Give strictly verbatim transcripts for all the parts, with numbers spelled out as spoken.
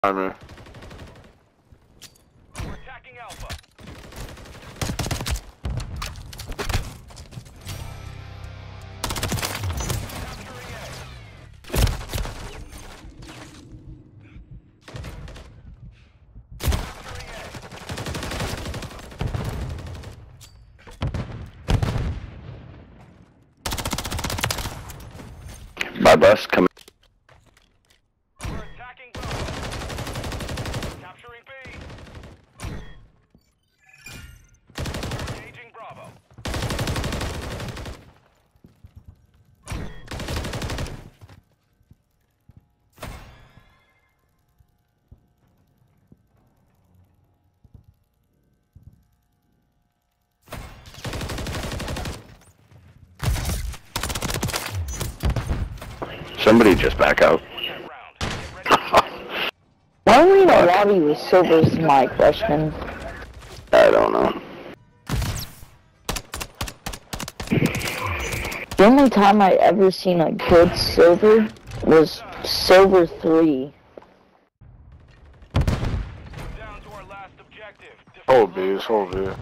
Armor. We're attacking Alpha. Capturing A. Capturing A. My bus coming. We're attacking Bravo. Capturing B. Engaging Bravo. Somebody just back out. That round. Get ready. Why are we in a lobby with silver is my question. I don't know. The only time I ever seen a good silver was silver three. Down to our last objective. Defend Hold bees, hold bees.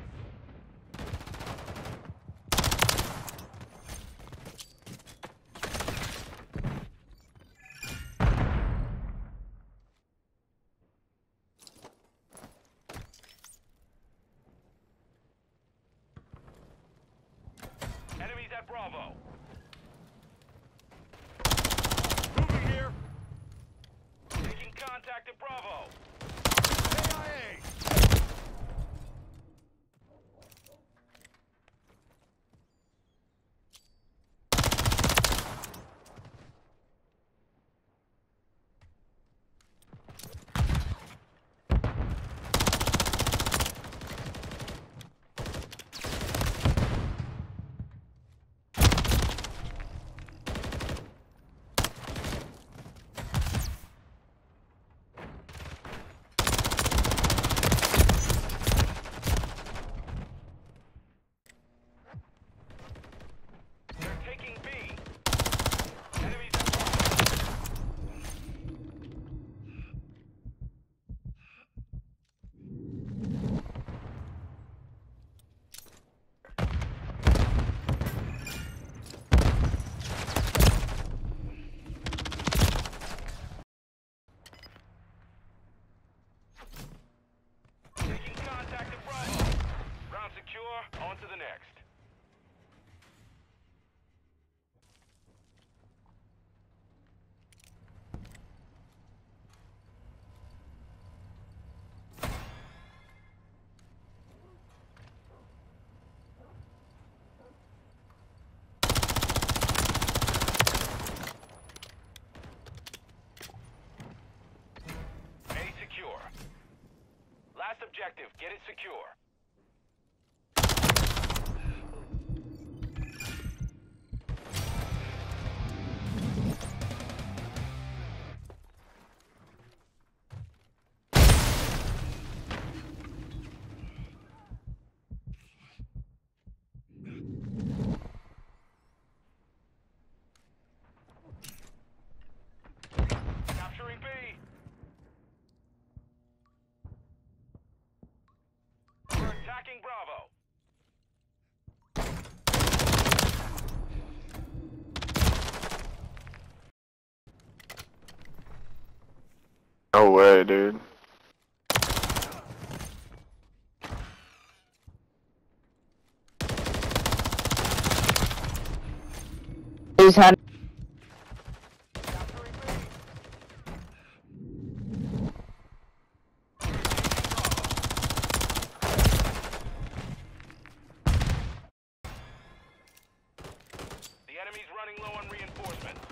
Enemies at Bravo. Moving here. Taking contact at Bravo. A I A. They're taking B. Enemies at Bravo. Taking contact at Bravo. Ground secure. On to the next. A secure. Last objective, get it secure. Capturing B. We're attacking Bravo. No way, dude. He's had Capturing B. The enemy's running low on reinforcements.